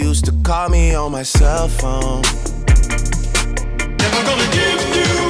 used to call me on my cell phone. Never gonna give you